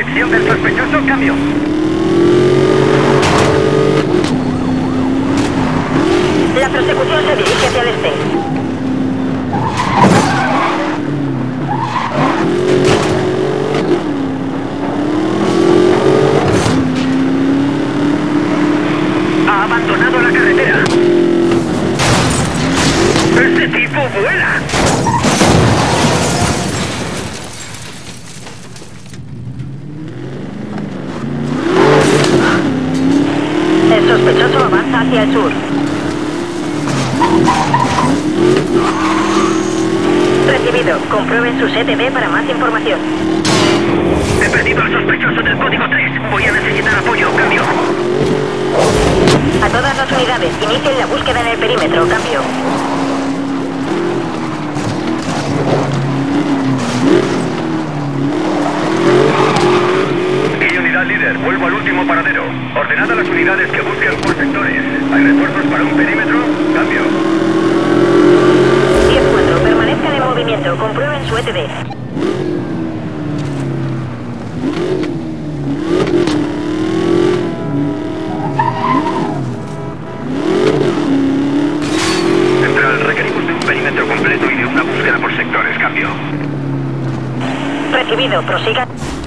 Dirección del sospechoso, cambio. La persecución se dirige hacia el este. Ha abandonado la carretera. ¡Ese tipo vuela! El sospechoso avanza hacia el sur. Recibido. Comprueben su CTB para más información. He perdido al sospechoso del código 3. Voy a necesitar apoyo. Cambio. A todas las unidades, inicien la búsqueda en el perímetro. Cambio. Y unidad líder, vuelvo al último paradero. Ordenad a las unidades que busquen por sectores. ¿Hay refuerzos para un perímetro? Cambio. 10-4, permanezcan en movimiento. Comprueben su ETD. Central, requerimos de un perímetro completo y de una búsqueda por sectores. Cambio. Recibido. Prosigan.